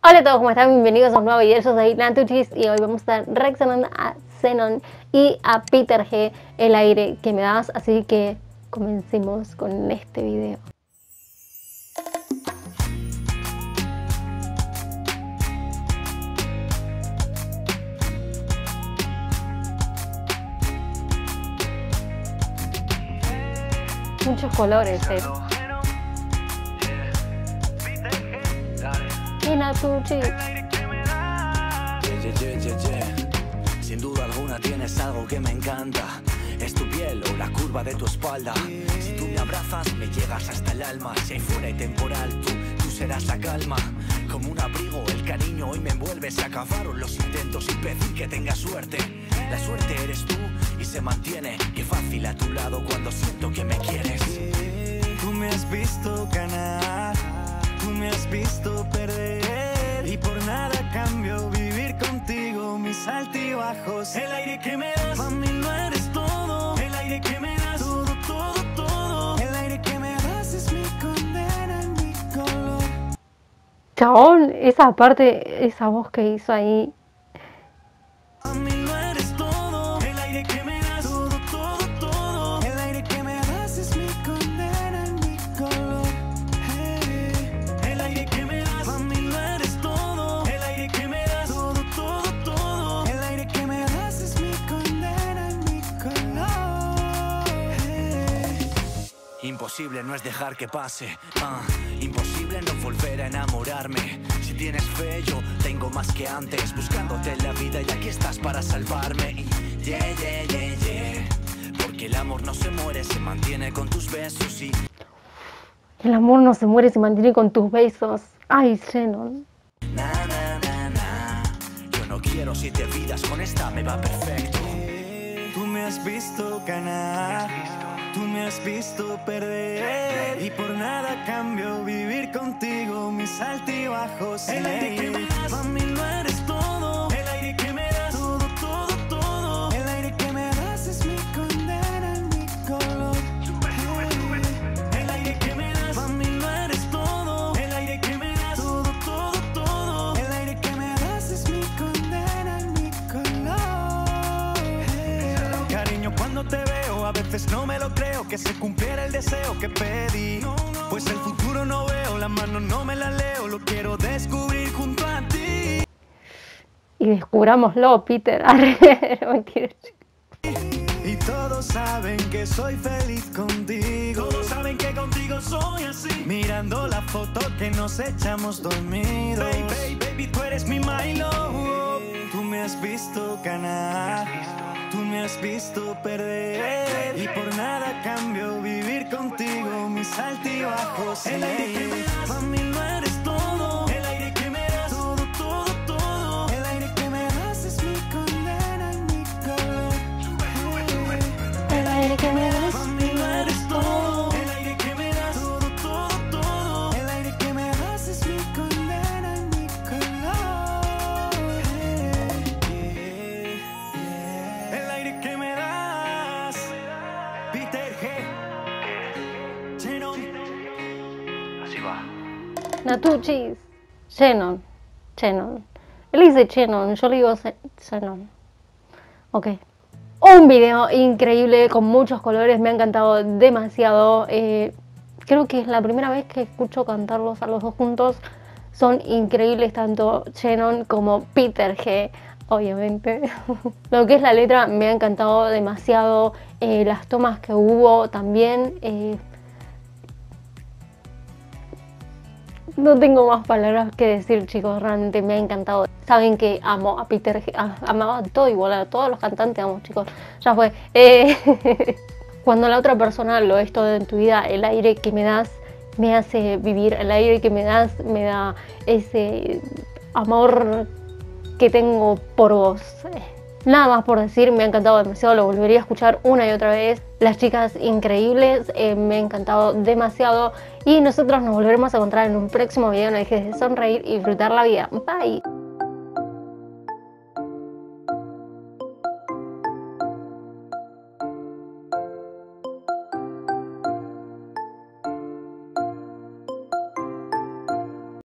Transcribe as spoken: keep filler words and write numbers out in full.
Hola a todos, ¿cómo están? Bienvenidos a un nuevo video. Yo soy Natuchis y hoy vamos a estar reaccionando a Zenon y a Peter G, El aire que me das. Así que comencemos con este video. Muchos colores, eh. Y Natuchis. Sin duda alguna tienes algo que me encanta. Es tu piel o la curva de tu espalda. Si tú me abrazas, me llegas hasta el alma. Si hay fuera y temporal, tú, tú serás la calma. Como un abrigo, el cariño hoy me envuelve. Se acabaron los intentos y pedir que tenga suerte. La suerte eres tú y se mantiene. Qué fácil a tu lado cuando siento que me quieres. Tú me has visto ganar, tú me has visto perder, y por nada cambio vivir contigo mis altibajos. El aire que me das, para mí no eres todo. El aire que me das, todo, todo, todo. El aire que me das es mi condena, mi color. Chabón, esa parte, esa voz que hizo ahí. A mí no eres todo. El aire que me das, todo, todo, todo. El aire que me das es mi condena, mi color. Hey. El aire que me das, a mí no eres todo. El aire que me das, todo, todo, todo. El aire que me das es mi condena, mi color. Hey. Imposible no es dejar que pase, ah, imposible no volver a enamorarme. Si tienes fe yo tengo más que antes, buscándote en la vida y aquí estás para salvarme. Y yeah, yeah, yeah, yeah, porque el amor no se muere, se mantiene con tus besos. Y El amor no se muere, se mantiene con tus besos. Ay, Zenon. na, na, na, na. Yo no quiero siete vidas, con esta me va perfecto. Tú me has visto ganar, tú me has visto perder, y por nada cambio vivir contigo mis altibajos. El aire que me das, para mí no eres todo. El aire que me das, todo, todo, todo. El aire que me das es mi condena, mi color. El aire que me das, para mí no eres todo. El aire que me das, todo, todo, todo. El aire que me das es mi condena, mi color. Cariño, cuando te veo, a veces no me lo creo, que se cumpliera el deseo que pedí. Pues el futuro no veo, la mano no me la leo, lo quiero descubrir junto a ti. Y descubrámoslo, Peter. No, mentira. Y todos saben que soy feliz contigo. Todos saben que contigo soy así. Mirando la foto que nos echamos dormidos. Baby, baby, tú eres mi my love. Tú me has visto ganar, tú me has visto perder, y por nada cambio vivir contigo mis altibajos. El aire que me das, para mí no eres todo. El aire que me das, todo, todo, todo. El aire que me das es mi condena, mi color. El aire que me das. Para mí no eres todo. El aire que me das, todo, todo, todo. El aire que me das es mi condena, mi color. El aire que me das, Peter G. Zenon. Así va. Natuchis. Zenon. Zenon. Él dice Zenon, yo le digo Ze- Zenon. Ok. Un video increíble con muchos colores, me ha encantado demasiado. Eh, creo que es la primera vez que escucho cantarlos a los dos juntos. Son increíbles tanto Zenon como Peter G, obviamente. Lo que es la letra me ha encantado demasiado. Eh, las tomas que hubo también. Eh, no tengo más palabras que decir, chicos. Realmente me ha encantado. Saben que amo a Peter G. Ah, amaba a todo igual, a todos los cantantes amo, chicos. Ya fue. Eh, cuando la otra persona lo es todo en tu vida, el aire que me das me hace vivir. El aire que me das me da ese amor que tengo por vos. Nada más por decir, me ha encantado demasiado, lo volvería a escuchar una y otra vez. Las chicas increíbles, eh, me ha encantado demasiado. Y nosotros nos volveremos a encontrar en un próximo video. No dejes de sonreír y disfrutar la vida. Bye.